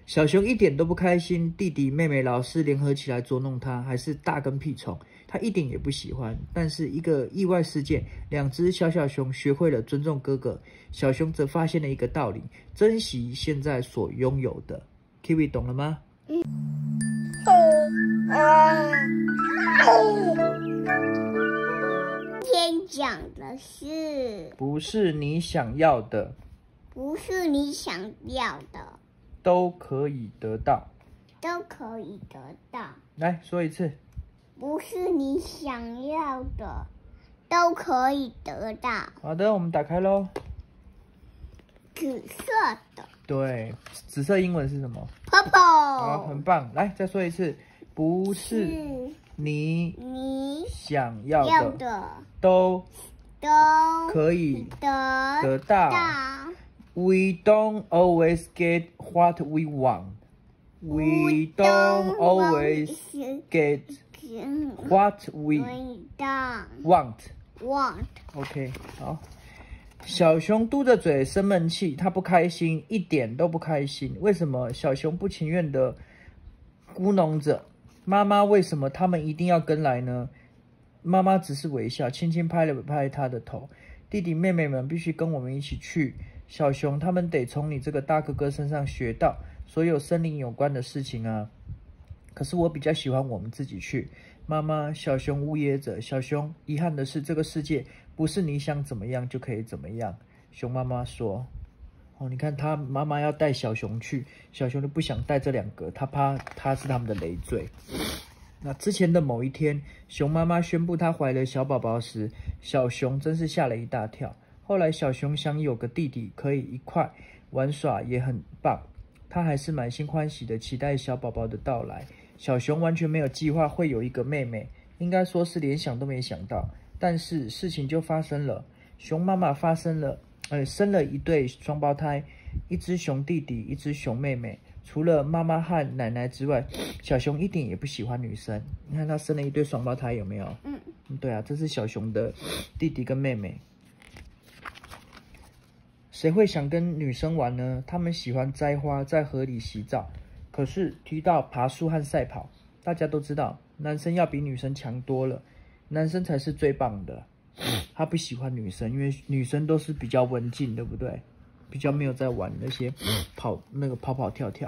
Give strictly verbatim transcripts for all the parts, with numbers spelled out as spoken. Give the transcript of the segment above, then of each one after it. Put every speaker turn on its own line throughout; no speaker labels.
小熊一点都不开心，弟弟妹妹老是联合起来捉弄他，还是大跟屁虫，他一点也不喜欢。但是一个意外事件，两只小小熊学会了尊重哥哥，小熊则发现了一个道理：珍惜现在所拥有的。Kiwi 懂了吗？嗯。
今天讲的是，
不是你想要的，
不是你想要的。
都可以得到，
都可以得到。
来说一次，
不是你想要的，都可以得到。
好的，我们打开咯。
紫色的。
对，紫色英文是什么
？Purple。
好，很棒。来，再说一次，不是你
你
想要
要
的，
的
都
都
可以
得
得到。
到。
We don't always get what we want. We don't always get what we want.
Want.
OK， 好。小熊嘟着嘴生闷气，他不开心，一点都不开心。为什么小熊不情愿的咕哝着？妈妈为什么他们一定要跟来呢？妈妈只是微笑，轻轻拍了拍他的头。弟弟妹妹们必须跟我们一起去。小熊他们得从你这个大哥哥身上学到所有森林有关的事情啊。可是我比较喜欢我们自己去。妈妈，小熊呜咽着。小熊，遗憾的是，这个世界不是你想怎么样就可以怎么样。熊妈妈说：“哦，你看他妈妈要带小熊去，小熊就不想带这两个，他怕他是他们的累赘。”那之前的某一天，熊妈妈宣布她怀了小宝宝时，小熊真是吓了一大跳。后来小熊想有个弟弟可以一块玩耍也很棒，他还是满心欢喜的期待小宝宝的到来。小熊完全没有计划会有一个妹妹，应该说是连想都没想到。但是事情就发生了，熊妈妈发生了，呃，生了一对双胞胎，一只熊弟弟，一只熊妹妹。除了妈妈和奶奶之外，小熊一点也不喜欢女生。你看他生了一对双胞胎，有没有？嗯，对啊，这是小熊的弟弟跟妹妹。谁会想跟女生玩呢？他们喜欢摘花，在河里洗澡。可是提到爬树和赛跑，大家都知道，男生要比女生强多了，男生才是最棒的。他不喜欢女生，因为女生都是比较文静，对不对？比较没有在玩那些跑那个跑跑跳跳。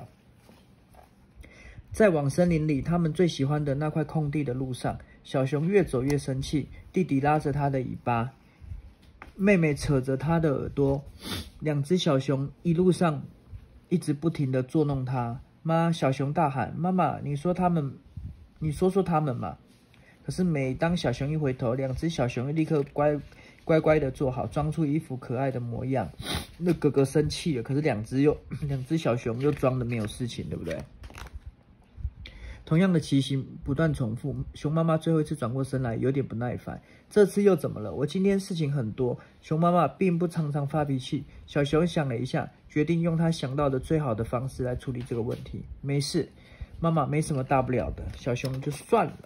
在往森林里，他们最喜欢的那块空地的路上，小熊越走越生气，弟弟拉着他的尾巴，妹妹扯着他的耳朵，两只小熊一路上一直不停的捉弄他。妈，小熊大喊：“妈妈，你说他们，你说说他们嘛。”可是每当小熊一回头，两只小熊又立刻乖乖乖的坐好，装出一副可爱的模样。那哥哥生气了，可是两只又两只小熊又装的没有事情，对不对？同样的情形不断重复。熊妈妈最后一次转过身来，有点不耐烦。这次又怎么了？我今天事情很多。熊妈妈并不常常发脾气。小熊想了一下，决定用他想到的最好的方式来处理这个问题。没事，妈妈，没什么大不了的。小熊就算了。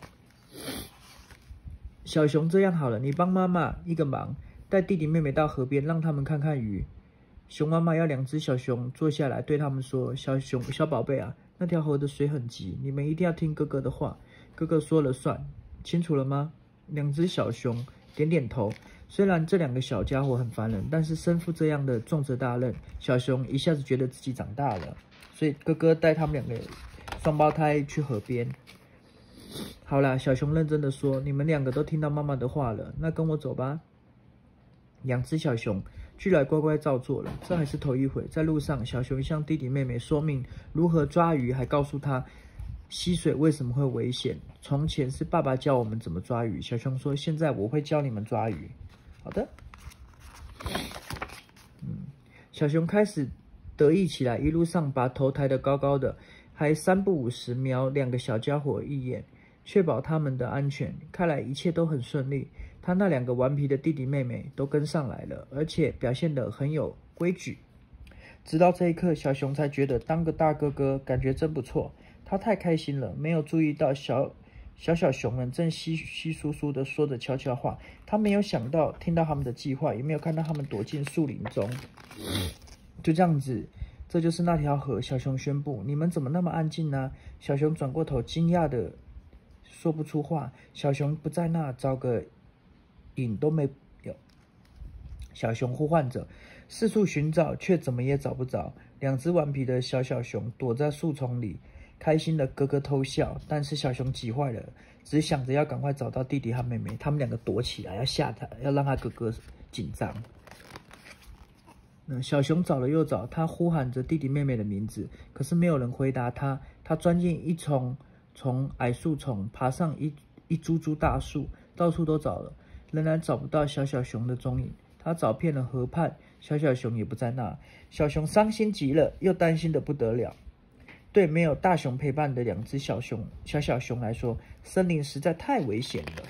小熊，这样好了，你帮妈妈一个忙，带弟弟妹妹到河边，让他们看看鱼。熊妈妈要两只小熊坐下来，对他们说：“小熊，小宝贝啊，那条河的水很急，你们一定要听哥哥的话，哥哥说了算，清楚了吗？”两只小熊点点头。虽然这两个小家伙很烦人，但是身负这样的重责大任，小熊一下子觉得自己长大了。所以哥哥带他们两个双胞胎去河边。好啦，小熊认真的说：“你们两个都听到妈妈的话了，那跟我走吧。”两只小熊居然乖乖照做了。这还是头一回。在路上，小熊向弟弟妹妹说明如何抓鱼，还告诉他溪水为什么会危险。从前是爸爸教我们怎么抓鱼。小熊说：“现在我会教你们抓鱼。”好的。嗯，小熊开始得意起来，一路上把头抬得高高的，还三不五时瞄两个小家伙一眼，确保他们的安全。看来一切都很顺利。他那两个顽皮的弟弟妹妹都跟上来了，而且表现得很有规矩。直到这一刻，小熊才觉得当个大哥哥感觉真不错。他太开心了，没有注意到小小小熊们正稀稀疏疏的说着悄悄话。他没有想到听到他们的计划，也没有看到他们躲进树林中。就这样子， 这就是那条河。小熊宣布：“你们怎么那么安静呢？”小熊转过头，惊讶的说不出话。小熊不在那，找个影都没有。小熊呼唤着，四处寻找，却怎么也找不着。两只顽皮的小小熊躲在树丛里，开心的咯咯偷笑。但是小熊急坏了，只想着要赶快找到弟弟和妹妹。他们两个躲起来，要吓他，要让他哥哥紧张。小熊找了又找，他呼喊着弟弟妹妹的名字，可是没有人回答他。他钻进一丛丛矮树丛，爬上一一株株大树，到处都找了，仍然找不到小小熊的踪影。他找遍了河畔，小小熊也不在那。小熊伤心极了，又担心的不得了。对没有大熊陪伴的两只小熊小小熊来说，森林实在太危险了。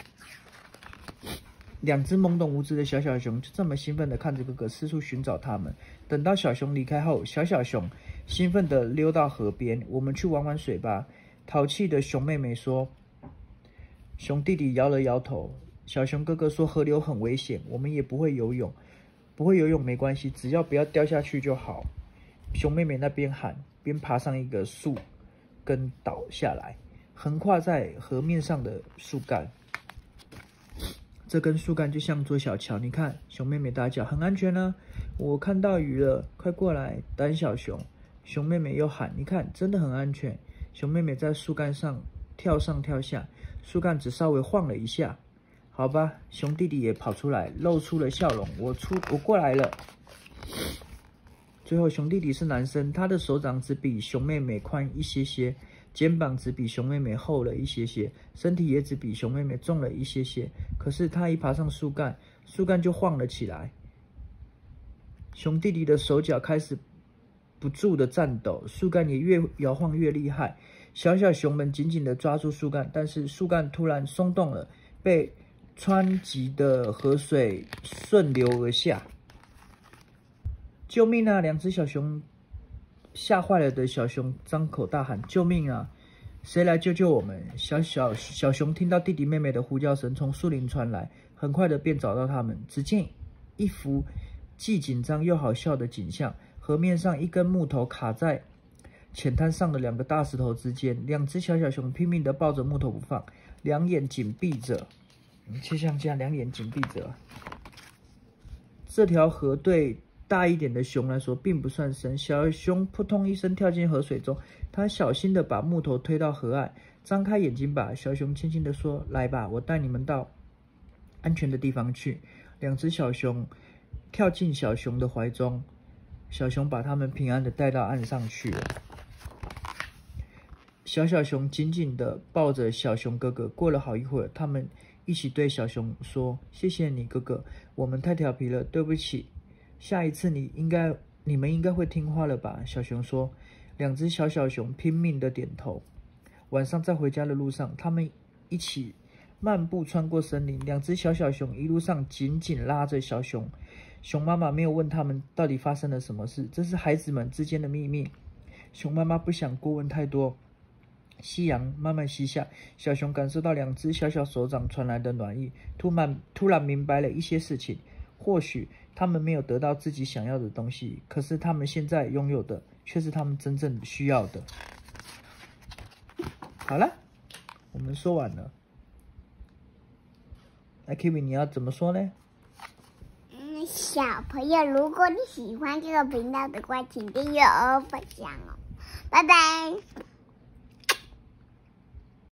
两只懵懂无知的小小熊就这么兴奋地看着哥哥四处寻找他们。等到小熊离开后，小小熊兴奋地溜到河边：“我们去玩玩水吧。”淘气的熊妹妹说。熊弟弟摇了摇头。小熊哥哥说：“河流很危险，我们也不会游泳。不会游泳没关系，只要不要掉下去就好。”熊妹妹那边喊，边爬上一个树根倒下来，横跨在河面上的树干。这根树干就像座小桥，你看，熊妹妹大叫：“很安全呢！我看到鱼了，快过来！”胆小熊，熊妹妹又喊：“你看，真的很安全。”熊妹妹在树干上跳上跳下，树干只稍微晃了一下。好吧，熊弟弟也跑出来，露出了笑容：“我出，我过来了。”最后，熊弟弟是男生，他的手掌只比熊妹妹宽一些些，肩膀只比熊妹妹厚了一些些，身体也只比熊妹妹重了一些些。可是他一爬上树干，树干就晃了起来。熊弟弟的手脚开始不住的颤抖，树干也越摇晃越厉害。小小熊们紧紧的抓住树干，但是树干突然松动了，被湍急的河水顺流而下。救命啊！两只小熊吓坏了的小熊张口大喊：“救命啊！谁来救救我们？”小小小熊听到弟弟妹妹的呼叫声从树林传来，很快的便找到他们。只见一幅既紧张又好笑的景象：河面上一根木头卡在浅滩上的两个大石头之间，两只小小熊拼命的抱着木头不放，两眼紧闭着，就像这样，两眼紧闭着。这条河对大一点的熊来说并不算深，小熊扑通一声跳进河水中，它小心的把木头推到河岸，张开眼睛吧。小熊轻轻的说：“来吧，我带你们到安全的地方去。”两只小熊跳进小熊的怀中，小熊把它们平安的带到岸上去了。小小熊紧紧的抱着小熊哥哥，过了好一会儿，他们一起对小熊说：“谢谢你哥哥，我们太调皮了，对不起。下一次你应该，你们应该会听话了吧？”小熊说。两只小小熊拼命的点头。晚上在回家的路上，他们一起漫步穿过森林。两只小小熊一路上紧紧拉着小熊。熊妈妈没有问他们到底发生了什么事，这是孩子们之间的秘密。熊妈妈不想过问太多。夕阳慢慢西下，小熊感受到两只小小手掌传来的暖意，突然突然明白了一些事情。或许他们没有得到自己想要的东西，可是他们现在拥有的却是他们真正需要的。好了，我们说完了。那 Kevin 你要怎么说呢？
嗯，小朋友，如果你喜欢这个频道的话，请订阅哦，分享哦，拜拜。